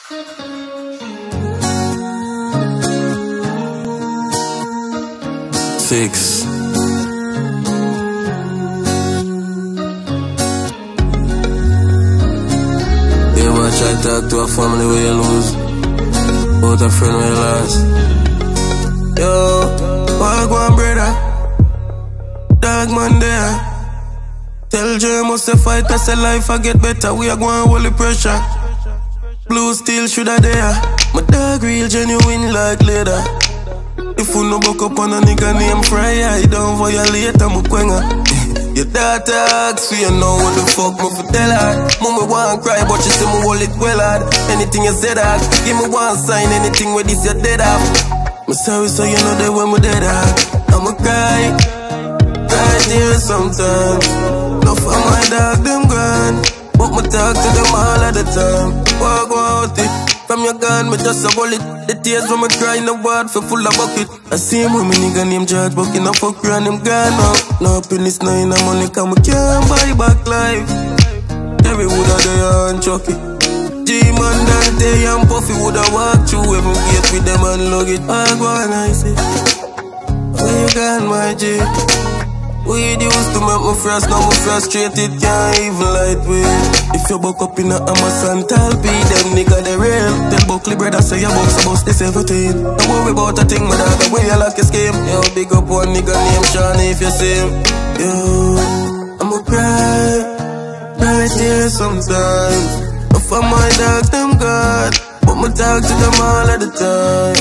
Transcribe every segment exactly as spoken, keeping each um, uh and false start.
Six. You ever try to talk to a family where you lose, but a friend where you lost? Yo, walk one brother, dog man there. Tell Jay must have fight us a life I get better. We are going holy pressure. Blue steel shoulda there. My dog real genuine like leather. If you no buck up on a nigga named Fry, I don't violate I'm a quenga. Your daughter asks for you know what the fuck me for tell her. Mama want cry but she say me hold it well hard. Anything you said her, give me one sign. Anything with this you dead off. Me sorry so you know that when me dead off I'ma cry, cry tears sometimes. No for my dog them gone, but me talk to them all of the time. Walk out it. From your gun, me just a bullet. The tears when me cry in the water for full of bucket. I see him with me nigga named George, but in a fuck around him gone now. No happiness, no in the money, come we can't buy back life. Every wood of the and Chucky G-Man, Dante and Puffy woulda walk through every gate with them and lug it. I go and I say, where you gone my G? Weed used to make me frost, now me frustrated, can't even lightweight. If you buck up in a Amazon Talpi, them nigga they real. Tell Buckley brother say your box about this everything. Don't worry about a thing, my dog, the way you like a scheme. Yo, big up one nigga named Sean if you see him. Yo, I'ma cry, cry tears sometimes. But for my dogs, them God, but me talk to them all of the time.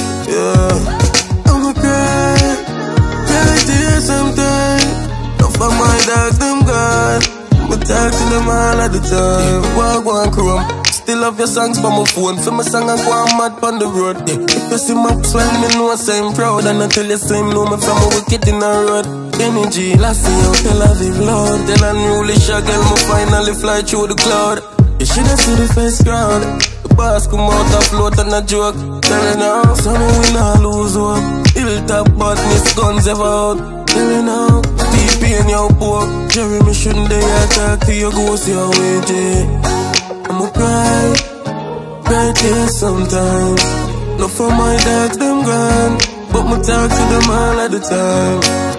Yeah, I'ma cry, cry tears sometimes. For my dogs, them gone, but talk to them all of the time. Walk one chrome, still have your songs for my phone. For my song I go on mad on the road. Yeah. If you see my swell, me know I say I'm proud. And I tell you same know me from a wicked in the road. Energy, last year Tel Aviv, Lord. Then I newly shot girl, me finally fly through the cloud. You shoulda see the first crowd. The boss come out and float on a joke. Tell you now, some we not lose hope. Hilltop badness guns ever out. Tell you now, T P in your book. Jerry, me shouldn't dare talk to your ghost your way, J. I'ma cry, cry tears sometimes. Not for my dogs, them gone, but me talk to them all of the time.